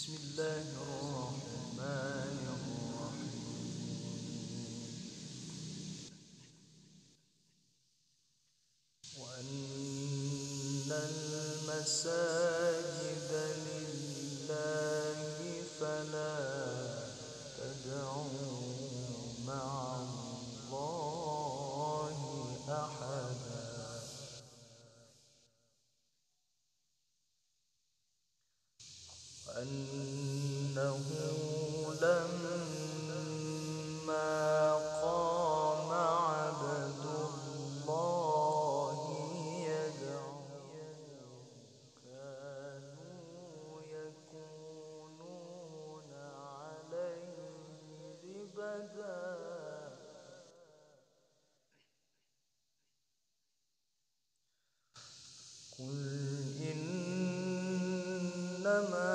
بسم الله الرحمن الرحيم. وأن المساجد لله فلا تدعوا مع الله أحدا. وأنه لما قام عبد الله يدعوه كانوا يكونون عليه لبدا. قل إنما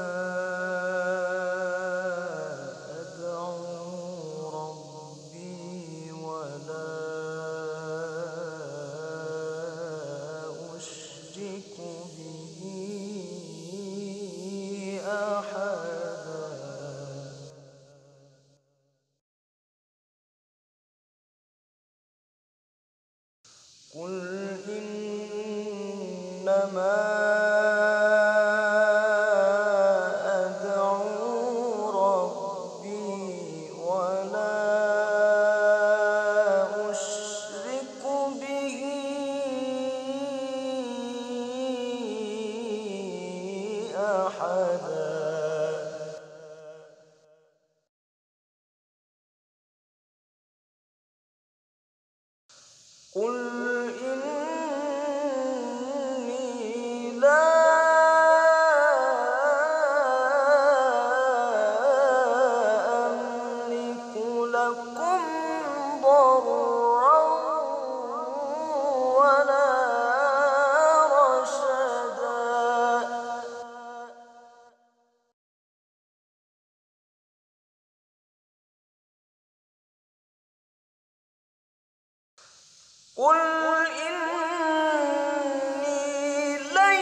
قل إنما أدعو ربي ولا أشرك به أحدا. قل إني لا أملك لكم ضرا ولا رشدا. قل إني لن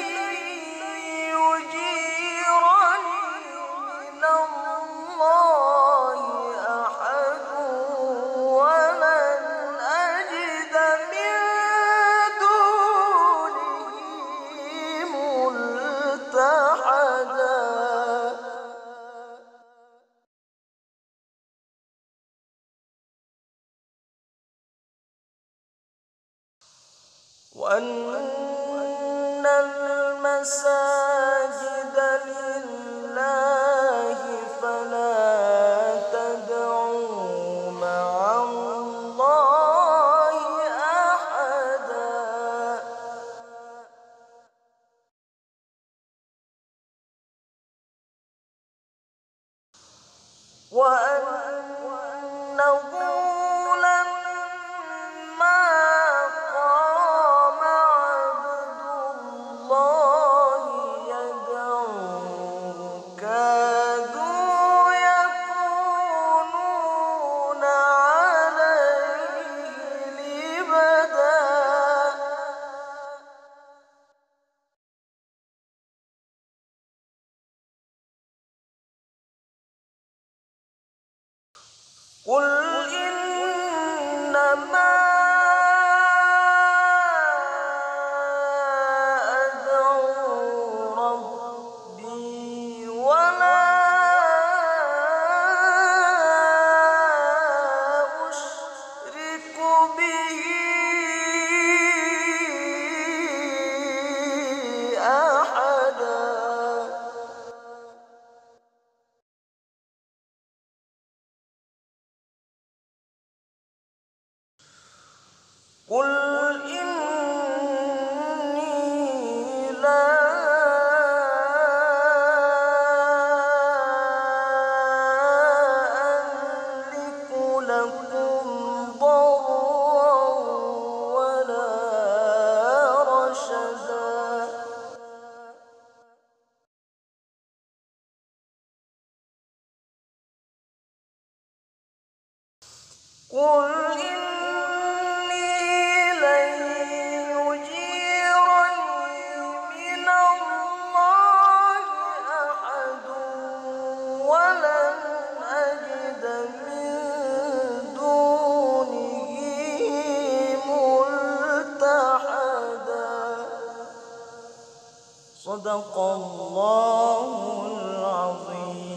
يجيرني من الله أحد ولن أجد من دونه ملتحدا. وأن المساجد لله فلا تدعوا مع الله أحدا. وأنه لما قام عبد الله يدعوه كادوا يكونون عليه لبدا. قل إنما أدعو ربي ولا أشرك به أحدا. قل إني لا أملك لكم ضرا ولا رشدا. قل إني لن يجيرني من الله أحد نتخذ من دونه ملتحدا. صدق الله العظيم.